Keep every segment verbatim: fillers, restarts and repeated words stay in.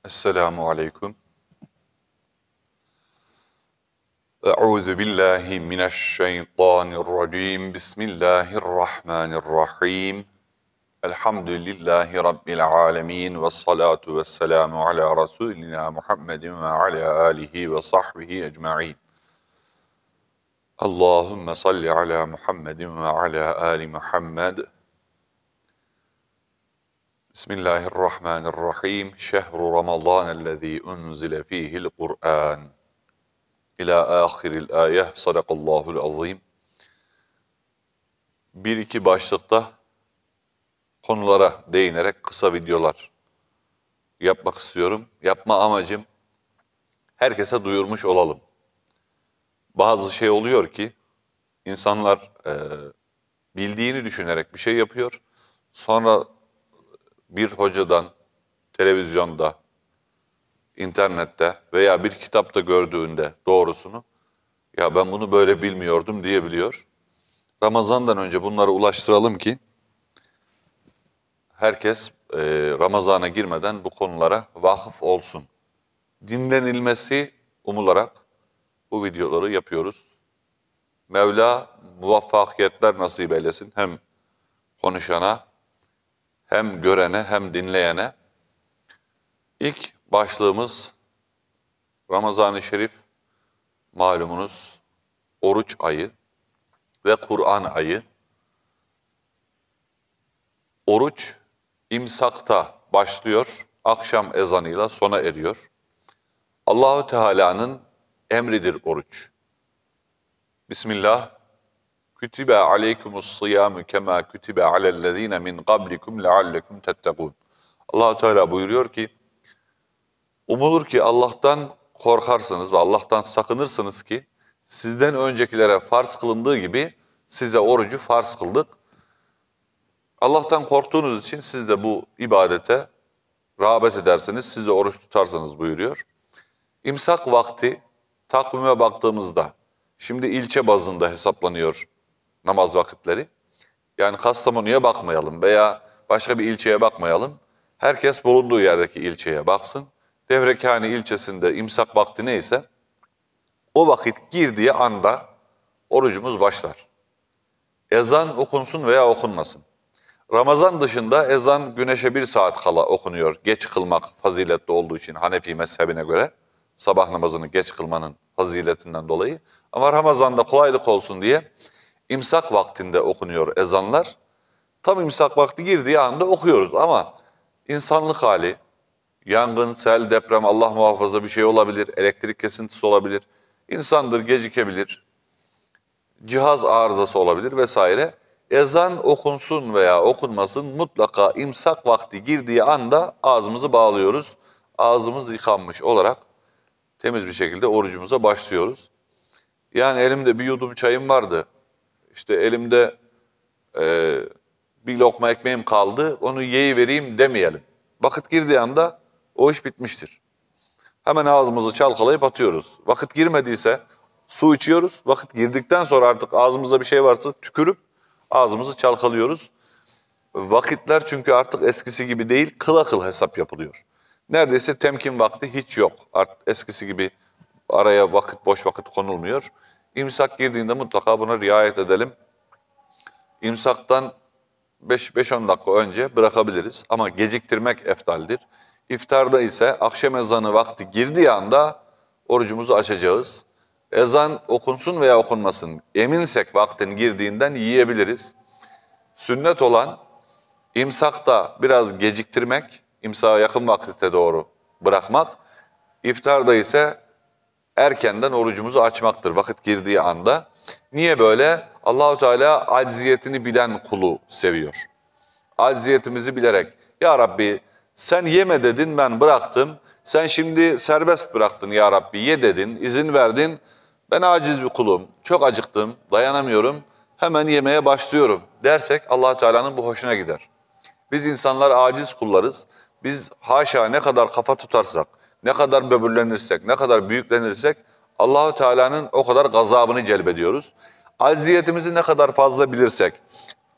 Esselamu aleyküm. Euzu billahi mineşşeytanirracim. Bismillahirrahmanirrahim. Elhamdülillahi Rabbil alemin. Ve salatu ve selamu ala Resulina Muhammedin ve ala alihi ve sahbihi ecma'in. Allahümme salli ala Muhammedin ve ala ali Muhammed. Bismillahirrahmanirrahim. Şehru Ramazanellezî unzile fîhil Kur'an. İlâ âhiril âyeh. Sadakallâhul azîm. Bir iki başlıkta konulara değinerek kısa videolar yapmak istiyorum. Yapma amacım herkese duyurmuş olalım. Bazı şey oluyor ki insanlar e, bildiğini düşünerek bir şey yapıyor. Sonra bir hocadan, televizyonda, internette veya bir kitapta gördüğünde doğrusunu, ya ben bunu böyle bilmiyordum diyebiliyor. Ramazan'dan önce bunları ulaştıralım ki herkes e, Ramazan'a girmeden bu konulara vakıf olsun. Dinlenilmesi umularak bu videoları yapıyoruz. Mevla muvaffakiyetler nasip eylesin hem konuşana, hem görene, hem dinleyene. İlk başlığımız Ramazan-ı Şerif, malumunuz oruç ayı ve Kur'an ayı. Oruç imsakta başlıyor, akşam ezanıyla sona eriyor. Allahu Teala'nın emridir oruç. Bismillah. Kütübe aleykumus-sıyâmü kemâ kütübe alellezîne min qablikum leallekum tettegûn. Allahu Teala buyuruyor ki, umulur ki Allah'tan korkarsınız ve Allah'tan sakınırsınız ki sizden öncekilere farz kılındığı gibi size orucu farz kıldık. Allah'tan korktuğunuz için siz de bu ibadete rağbet edersiniz, siz de oruç tutarsınız buyuruyor. İmsak vakti takvime baktığımızda, şimdi ilçe bazında hesaplanıyor namaz vakitleri. Yani Kastamonu'ya bakmayalım veya başka bir ilçeye bakmayalım. Herkes bulunduğu yerdeki ilçeye baksın. Devrekâni ilçesinde imsak vakti neyse, o vakit girdiği anda orucumuz başlar. Ezan okunsun veya okunmasın. Ramazan dışında ezan güneşe bir saat kala okunuyor. Geç kılmak faziletli olduğu için Hanefi mezhebine göre. Sabah namazını geç kılmanın faziletinden dolayı. Ama Ramazan'da kolaylık olsun diye imsak vaktinde okunuyor ezanlar. Tam imsak vakti girdiği anda okuyoruz ama insanlık hali, yangın, sel, deprem, Allah muhafaza bir şey olabilir, elektrik kesintisi olabilir, insandır gecikebilir, cihaz arızası olabilir vesaire. Ezan okunsun veya okunmasın mutlaka imsak vakti girdiği anda ağzımızı bağlıyoruz. Ağzımız yıkanmış olarak temiz bir şekilde orucumuza başlıyoruz. Yani elimde bir yudum çayım vardı, işte elimde e, bir lokma ekmeğim kaldı, onu yiyivereyim demeyelim. Vakit girdiği anda o iş bitmiştir. Hemen ağzımızı çalkalayıp atıyoruz. Vakit girmediyse su içiyoruz. Vakit girdikten sonra artık ağzımızda bir şey varsa tükürüp ağzımızı çalkalıyoruz. Vakitler çünkü artık eskisi gibi değil, kıl akıl hesap yapılıyor. Neredeyse temkin vakti hiç yok. Artık eskisi gibi araya vakit, boş vakit konulmuyor. İmsak girdiğinde mutlaka buna riayet edelim. İmsaktan beş on dakika önce bırakabiliriz ama geciktirmek eftaldir. İftarda ise akşam ezanı vakti girdiği anda orucumuzu açacağız. Ezan okunsun veya okunmasın, eminsek vaktin girdiğinden yiyebiliriz. Sünnet olan imsakta biraz geciktirmek, imsağa yakın vakitte doğru bırakmak. İftarda ise erkenden orucumuzu açmaktır vakit girdiği anda. Niye böyle? Allahu Teala acziyetini bilen kulu seviyor. Acziyetimizi bilerek, ya Rabbi sen yeme dedin, ben bıraktım. Sen şimdi serbest bıraktın ya Rabbi, ye dedin, izin verdin. Ben aciz bir kulum, çok acıktım, dayanamıyorum, hemen yemeye başlıyorum dersek Allah Teala'nın bu hoşuna gider. Biz insanlar aciz kullarız. Biz haşa ne kadar kafa tutarsak, ne kadar böbürlenirsek, ne kadar büyüklenirsek Allah Teala'nın o kadar gazabını celbediyoruz. Acziyetimizi ne kadar fazla bilirsek,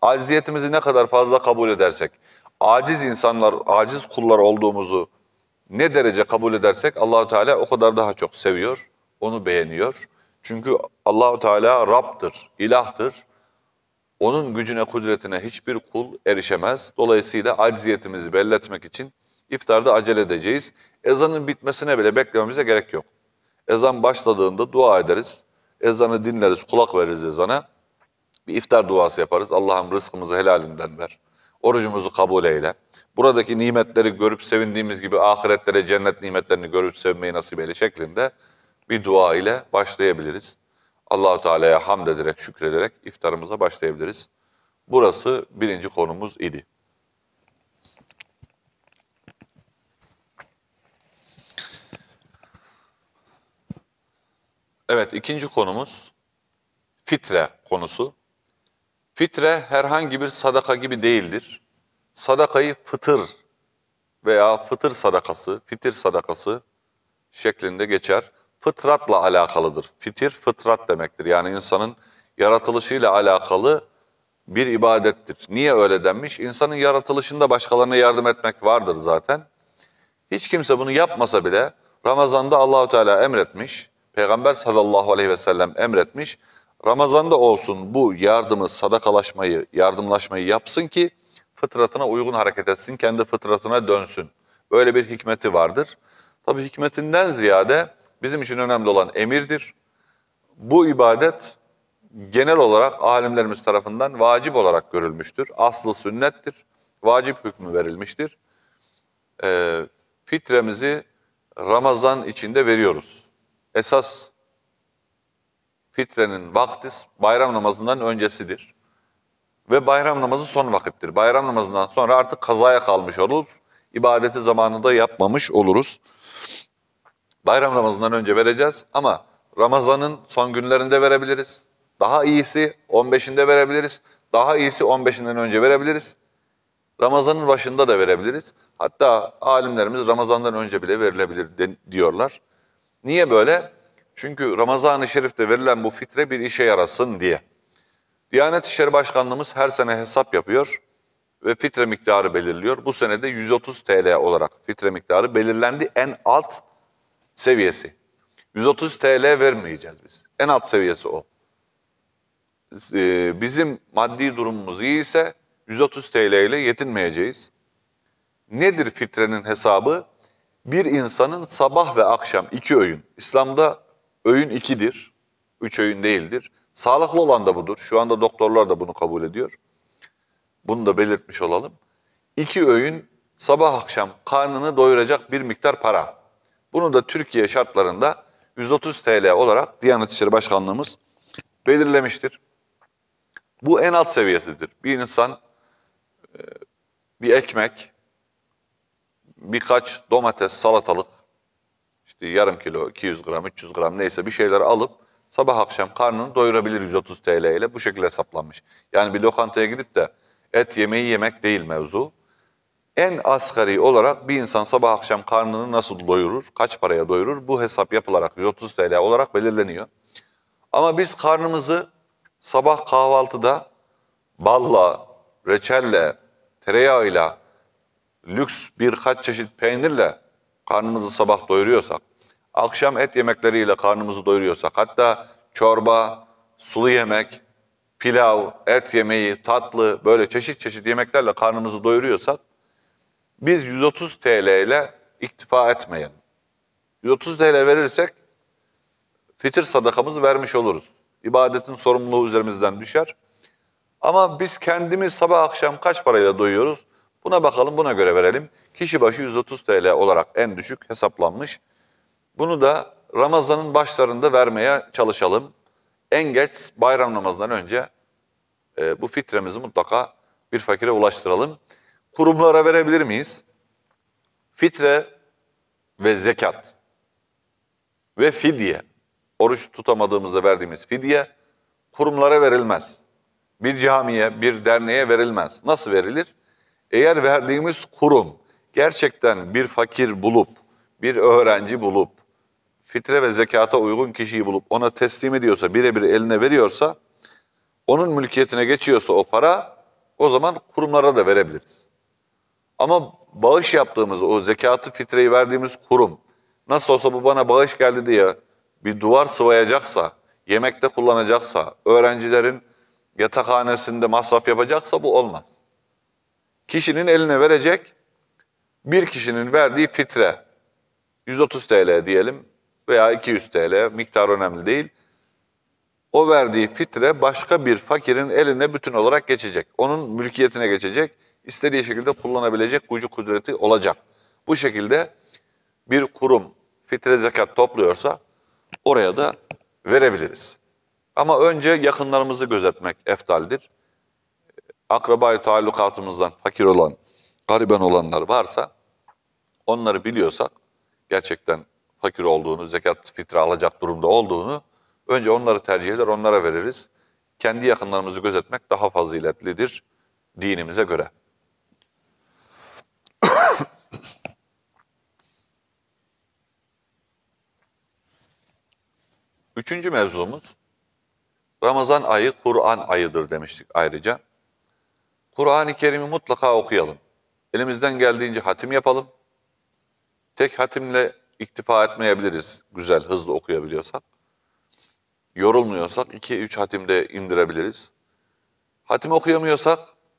acziyetimizi ne kadar fazla kabul edersek, aciz insanlar, aciz kullar olduğumuzu ne derece kabul edersek Allahu Teala o kadar daha çok seviyor, onu beğeniyor. Çünkü Allahu Teala Rab'dır, ilahtır. Onun gücüne, kudretine hiçbir kul erişemez. Dolayısıyla acziyetimizi belli etmek için iftarda acele edeceğiz. Ezanın bitmesine bile beklememize gerek yok. Ezan başladığında dua ederiz. Ezanı dinleriz, kulak veririz ezana. Bir iftar duası yaparız. Allah'ım rızkımızı helalinden ver. Orucumuzu kabul eyle. Buradaki nimetleri görüp sevindiğimiz gibi ahiretlere cennet nimetlerini görüp sevmeyi nasip eyle şeklinde bir dua ile başlayabiliriz. Allah-u Teala'ya hamd ederek, şükrederek iftarımıza başlayabiliriz. Burası birinci konumuz idi. Evet, ikinci konumuz fitre konusu. Fitre herhangi bir sadaka gibi değildir. Sadakayı fıtır veya fıtır sadakası, fitir sadakası şeklinde geçer. Fıtratla alakalıdır. Fitir, fıtrat demektir. Yani insanın yaratılışıyla alakalı bir ibadettir. Niye öyle denmiş? İnsanın yaratılışında başkalarına yardım etmek vardır zaten. Hiç kimse bunu yapmasa bile Ramazan'da Allahu Teala emretmiş, Peygamber sallallahu aleyhi ve sellem emretmiş. Ramazan'da olsun bu yardımı, sadakalaşmayı, yardımlaşmayı yapsın ki fıtratına uygun hareket etsin, kendi fıtratına dönsün. Böyle bir hikmeti vardır. Tabii hikmetinden ziyade bizim için önemli olan emirdir. Bu ibadet genel olarak alimlerimiz tarafından vacip olarak görülmüştür. Aslı sünnettir. Vacip hükmü verilmiştir. Ee, fitremizi Ramazan içinde veriyoruz. Esas fitrenin vakti bayram namazından öncesidir. Ve bayram namazı son vakittir. Bayram namazından sonra artık kazaya kalmış olur. İbadeti zamanında yapmamış oluruz. Bayram namazından önce vereceğiz ama Ramazan'ın son günlerinde verebiliriz. Daha iyisi on beşinde verebiliriz. Daha iyisi on beşinden önce verebiliriz. Ramazan'ın başında da verebiliriz. Hatta alimlerimiz Ramazan'dan önce bile verilebilir diyorlar. Niye böyle? Çünkü Ramazan-ı Şerif'te verilen bu fitre bir işe yarasın diye. Diyanet İşleri Başkanlığımız her sene hesap yapıyor ve fitre miktarı belirliyor. Bu sene de yüz otuz TL olarak fitre miktarı belirlendi, en alt seviyesi. yüz otuz TL vermeyeceğiz biz. En alt seviyesi o. Ee, bizim maddi durumumuz iyi ise yüz otuz TL ile yetinmeyeceğiz. Nedir fitrenin hesabı? Bir insanın sabah ve akşam iki öğün. İslam'da öğün ikidir. Üç öğün değildir. Sağlıklı olan da budur. Şu anda doktorlar da bunu kabul ediyor. Bunu da belirtmiş olalım. İki öğün sabah akşam karnını doyuracak bir miktar para. Bunu da Türkiye şartlarında yüz otuz TL olarak Diyanet İşleri Başkanlığımız belirlemiştir. Bu en alt seviyesidir. Bir insan bir ekmek, birkaç domates, salatalık, işte yarım kilo, iki yüz gram, üç yüz gram neyse bir şeyler alıp sabah akşam karnını doyurabilir yüz otuz TL ile. Bu şekilde hesaplanmış. Yani bir lokantaya gidip de et yemeği yemek değil mevzu. En asgari olarak bir insan sabah akşam karnını nasıl doyurur, kaç paraya doyurur bu hesap yapılarak yüz otuz TL olarak belirleniyor. Ama biz karnımızı sabah kahvaltıda balla, reçelle, tereyağıyla, lüks birkaç çeşit peynirle karnımızı sabah doyuruyorsak, akşam et yemekleriyle karnımızı doyuruyorsak, hatta çorba, sulu yemek, pilav, et yemeği, tatlı böyle çeşit çeşit yemeklerle karnımızı doyuruyorsak, biz yüz otuz TL ile iktifa etmeyelim. yüz otuz TL verirsek fitir sadakamızı vermiş oluruz. İbadetin sorumluluğu üzerimizden düşer. Ama biz kendimiz sabah akşam kaç parayla doyuyoruz? Buna bakalım, buna göre verelim. Kişi başı yüz otuz TL olarak en düşük hesaplanmış. Bunu da Ramazan'ın başlarında vermeye çalışalım. En geç bayram namazından önce e, bu fitremizi mutlaka bir fakire ulaştıralım. Kurumlara verebilir miyiz? Fitre ve zekat ve fidye, oruç tutamadığımızda verdiğimiz fidye kurumlara verilmez. Bir camiye, bir derneğe verilmez. Nasıl verilir? Eğer verdiğimiz kurum gerçekten bir fakir bulup, bir öğrenci bulup, fitre ve zekata uygun kişiyi bulup ona teslim ediyorsa, birebir eline veriyorsa, onun mülkiyetine geçiyorsa o para, o zaman kurumlara da verebiliriz. Ama bağış yaptığımız, o zekatı, fitreyi verdiğimiz kurum, nasıl olsa bu bana bağış geldi diye bir duvar sıvayacaksa, yemekte kullanacaksa, öğrencilerin yatakhanesinde masraf yapacaksa bu olmaz. Kişinin eline verecek, bir kişinin verdiği fitre, yüz otuz TL diyelim veya iki yüz TL, miktar önemli değil. O verdiği fitre başka bir fakirin eline bütün olarak geçecek. Onun mülkiyetine geçecek, istediği şekilde kullanabilecek gücü kudreti olacak. Bu şekilde bir kurum fitre zekat topluyorsa oraya da verebiliriz. Ama önce yakınlarımızı gözetmek eftaldir. Akraba-i taallukatımızdan fakir olan, gariben olanlar varsa onları biliyorsak, gerçekten fakir olduğunu, zekat fitre alacak durumda olduğunu, önce onları tercih eder, onlara veririz. Kendi yakınlarımızı gözetmek daha faziletlidir dinimize göre. Üçüncü mevzumuz, Ramazan ayı Kur'an ayıdır demiştik ayrıca. Kur'an-ı Kerim'i mutlaka okuyalım. Elimizden geldiğince hatim yapalım. Tek hatimle iktifa etmeyebiliriz, güzel, hızlı okuyabiliyorsak. Yorulmuyorsak iki üç hatimde indirebiliriz. Hatim okuyamıyorsak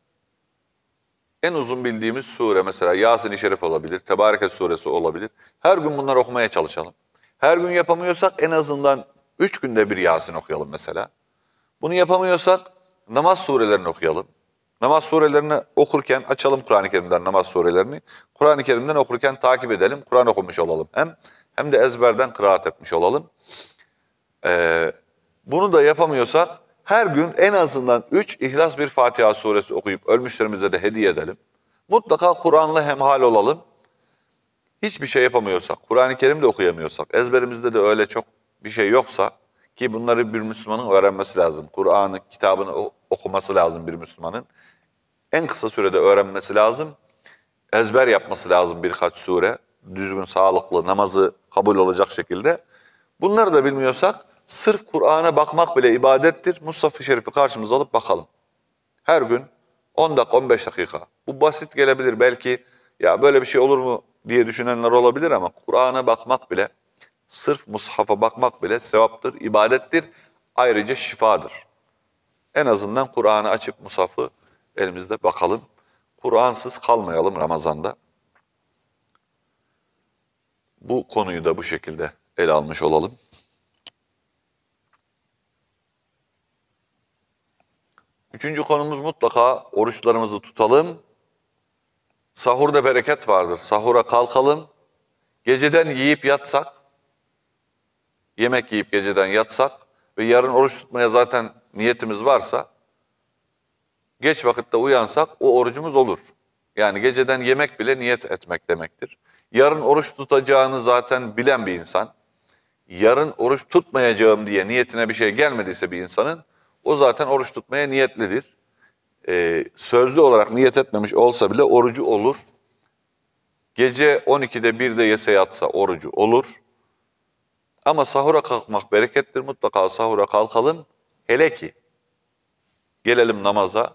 en uzun bildiğimiz sure mesela Yasin-i Şerif olabilir, Tebareke suresi olabilir. Her gün bunları okumaya çalışalım. Her gün yapamıyorsak en azından üç günde bir Yasin okuyalım mesela. Bunu yapamıyorsak namaz surelerini okuyalım. Namaz surelerini okurken açalım Kur'an-ı Kerim'den namaz surelerini. Kur'an-ı Kerim'den okurken takip edelim. Kur'an okumuş olalım hem. Hem de ezberden kıraat etmiş olalım. Ee, bunu da yapamıyorsak her gün en azından üç İhlas bir Fatiha suresi okuyup ölmüşlerimize de hediye edelim. Mutlaka Kur'an'la hemhal olalım. Hiçbir şey yapamıyorsak, Kur'an-ı Kerim de okuyamıyorsak, ezberimizde de öyle çok bir şey yoksa, ki bunları bir Müslümanın öğrenmesi lazım. Kur'an'ı, kitabını okuması lazım bir Müslümanın. En kısa sürede öğrenmesi lazım. Ezber yapması lazım birkaç sure. Düzgün, sağlıklı, namazı kabul olacak şekilde. Bunları da bilmiyorsak, sırf Kur'an'a bakmak bile ibadettir. Mushaf-ı Şerif'i karşımıza alıp bakalım. Her gün on dakika, on beş dakika. Bu basit gelebilir belki, ya böyle bir şey olur mu diye düşünenler olabilir ama Kur'an'a bakmak bile, sırf mushafa bakmak bile sevaptır, ibadettir. Ayrıca şifadır. En azından Kur'an'ı açıp mushafı elimizde bakalım. Kur'ansız kalmayalım Ramazan'da. Bu konuyu da bu şekilde ele almış olalım. Üçüncü konumuz, mutlaka oruçlarımızı tutalım. Sahurda bereket vardır. Sahura kalkalım. Geceden yiyip yatsak, yemek yiyip geceden yatsak ve yarın oruç tutmaya zaten niyetimiz varsa, geç vakitte uyansak o orucumuz olur. Yani geceden yemek bile niyet etmek demektir. Yarın oruç tutacağını zaten bilen bir insan, yarın oruç tutmayacağım diye niyetine bir şey gelmediyse bir insanın, o zaten oruç tutmaya niyetlidir. Ee, sözlü olarak niyet etmemiş olsa bile orucu olur. Gece on ikide birde yese yatsa orucu olur. Ama sahura kalkmak berekettir. Mutlaka sahura kalkalım. Hele ki gelelim namaza.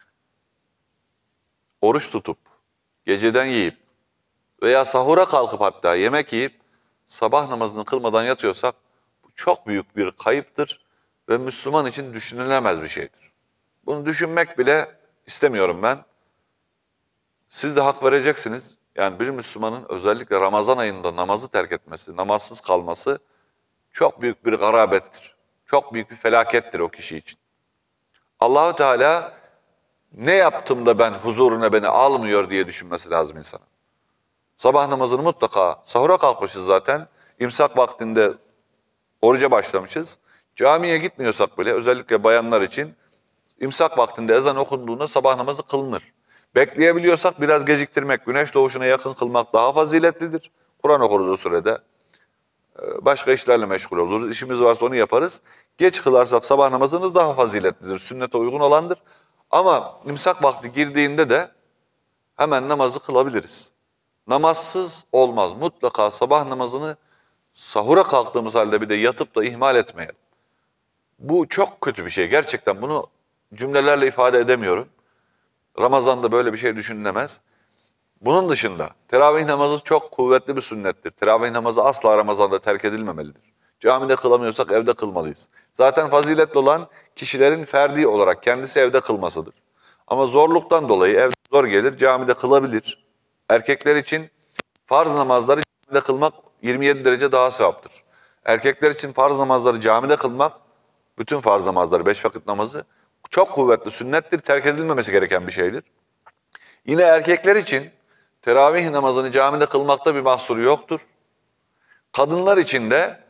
Oruç tutup, geceden yiyip veya sahura kalkıp hatta yemek yiyip sabah namazını kılmadan yatıyorsak bu çok büyük bir kayıptır ve Müslüman için düşünülemez bir şeydir. Bunu düşünmek bile istemiyorum ben. Siz de hak vereceksiniz. Yani bir Müslümanın özellikle Ramazan ayında namazı terk etmesi, namazsız kalması çok büyük bir garabettir. Çok büyük bir felakettir o kişi için. Allahu Teala ne yaptım da ben huzuruna beni almıyor diye düşünmesi lazım insana. Sabah namazını mutlaka, sahura kalkmışız zaten, imsak vaktinde oruca başlamışız. Camiye gitmiyorsak bile, özellikle bayanlar için imsak vaktinde ezan okunduğunda sabah namazı kılınır. Bekleyebiliyorsak biraz geciktirmek, güneş doğuşuna yakın kılmak daha faziletlidir. Kur'an okuruz o sürede. Başka işlerle meşgul oluruz. İşimiz varsa onu yaparız. Geç kılarsak sabah namazını daha faziletlidir. Sünnete uygun olandır. Ama imsak vakti girdiğinde de hemen namazı kılabiliriz. Namazsız olmaz. Mutlaka sabah namazını sahura kalktığımız halde bir de yatıp da ihmal etmeyelim. Bu çok kötü bir şey. Gerçekten bunu cümlelerle ifade edemiyorum. Ramazan'da böyle bir şey düşünülemez. Bunun dışında teravih namazı çok kuvvetli bir sünnettir. Teravih namazı asla Ramazan'da terk edilmemelidir. Camide kılamıyorsak evde kılmalıyız. Zaten faziletli olan kişilerin ferdi olarak kendisi evde kılmasıdır. Ama zorluktan dolayı evde zor gelir, camide kılabilir. Erkekler için farz namazları camide kılmak yirmi yedi derece daha sevaptır. Erkekler için farz namazları camide kılmak, bütün farz namazları, beş vakit namazı çok kuvvetli sünnettir, terk edilmemesi gereken bir şeydir. Yine erkekler için teravih namazını camide kılmakta bir mahsuru yoktur. Kadınlar için de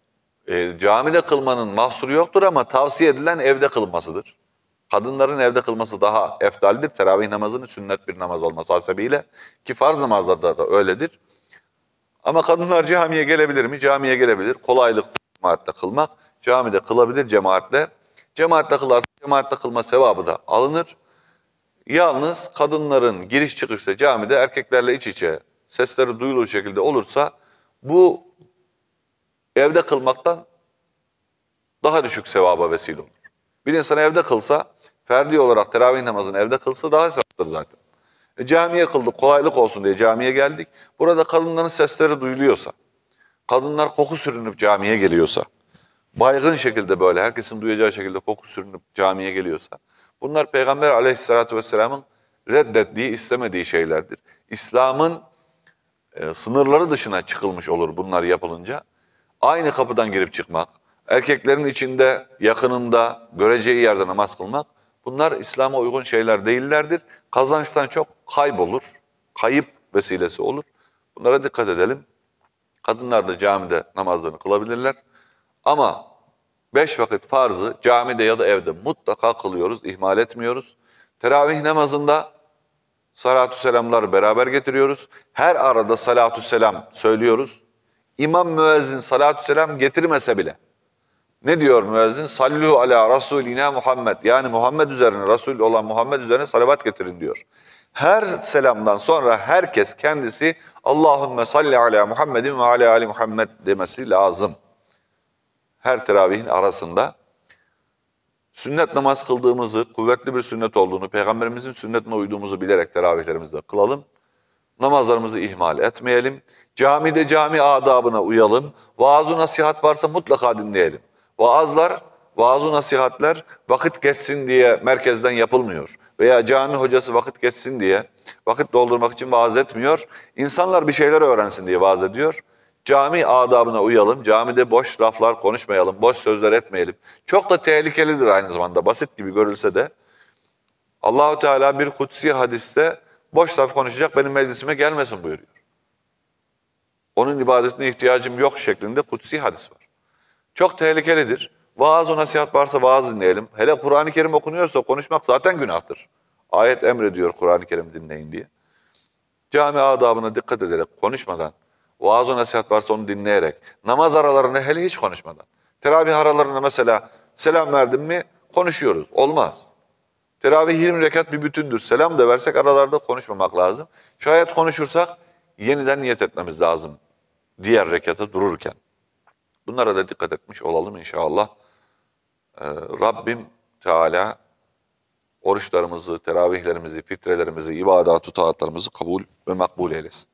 e, camide kılmanın mahsuru yoktur ama tavsiye edilen evde kılmasıdır. Kadınların evde kılması daha eftaldir. Teravih namazının sünnet bir namaz olması hasebiyle ki farz namazlarda da öyledir. Ama kadınlar camiye gelebilir mi? Camiye gelebilir. Kolaylık cemaatle kılmak. Camide kılabilir cemaatle. Cemaatle kılarsa cemaatle kılma sevabı da alınır. Yalnız kadınların giriş çıkışta camide erkeklerle iç içe sesleri duyulur şekilde olursa bu evde kılmaktan daha düşük sevaba vesile olur. Bir insan evde kılsa, ferdi olarak teravih namazını evde kılsa daha sevaptır zaten. E, camiye kıldık, kolaylık olsun diye camiye geldik. Burada kadınların sesleri duyuluyorsa, kadınlar koku sürünüp camiye geliyorsa, baygın şekilde böyle herkesin duyacağı şekilde koku sürünüp camiye geliyorsa, bunlar Peygamber aleyhissalatü vesselamın reddettiği, istemediği şeylerdir. İslam'ın e, sınırları dışına çıkılmış olur bunlar yapılınca. Aynı kapıdan girip çıkmak, erkeklerin içinde, yakınında, göreceği yerde namaz kılmak, bunlar İslam'a uygun şeyler değillerdir. Kazançtan çok kaybolur, kayıp vesilesi olur. Bunlara dikkat edelim. Kadınlar da camide namazlarını kılabilirler. Ama beş vakit farzı camide ya da evde mutlaka kılıyoruz, ihmal etmiyoruz. Teravih namazında salatü selamlar beraber getiriyoruz. Her arada salatü selam söylüyoruz. İmam müezzin salatü selam getirmese bile. Ne diyor müezzin? Sallu ala Rasulina Muhammed. Yani Muhammed üzerine, Resul olan Muhammed üzerine salavat getirin diyor. Her selamdan sonra herkes kendisi Allahümme salli ala Muhammedin ve ala ali Muhammed demesi lazım. Her teravihin arasında. Sünnet namaz kıldığımızı, kuvvetli bir sünnet olduğunu, Peygamberimizin sünnetine uyduğumuzu bilerek teravihlerimizde kılalım. Namazlarımızı ihmal etmeyelim. Camide cami adabına uyalım. Vaaz-ı nasihat varsa mutlaka dinleyelim. Vaazlar, vaaz-ı nasihatler vakit geçsin diye merkezden yapılmıyor. Veya cami hocası vakit geçsin diye, vakit doldurmak için vaaz etmiyor. İnsanlar bir şeyler öğrensin diye vaaz ediyor. Cami adabına uyalım. Camide boş laflar konuşmayalım, boş sözler etmeyelim. Çok da tehlikelidir aynı zamanda. Basit gibi görülse de. Allahu Teala bir kutsi hadiste boş laf konuşacak benim meclisime gelmesin buyuruyor. Onun ibadetine ihtiyacım yok şeklinde kutsi hadis var. Çok tehlikelidir. Vaaz-ı nasihat varsa vaaz dinleyelim. Hele Kur'an-ı Kerim okunuyorsa konuşmak zaten günahtır. Ayet emrediyor Kur'an-ı Kerim dinleyin diye. Cami adabına dikkat ederek konuşmadan, vaaz-ı nasihat varsa onu dinleyerek, namaz aralarında hele hiç konuşmadan. Teravih aralarında mesela selam verdim mi konuşuyoruz. Olmaz. Teravih yirmi rekat bir bütündür. Selam da versek aralarda konuşmamak lazım. Şayet konuşursak yeniden niyet etmemiz lazım. Diğer rekata dururken. Bunlara da dikkat etmiş olalım inşallah. Ee, Rabbim Teala oruçlarımızı, teravihlerimizi, fitrelerimizi, ibadat-ı taatlarımızı kabul ve makbul eylesin.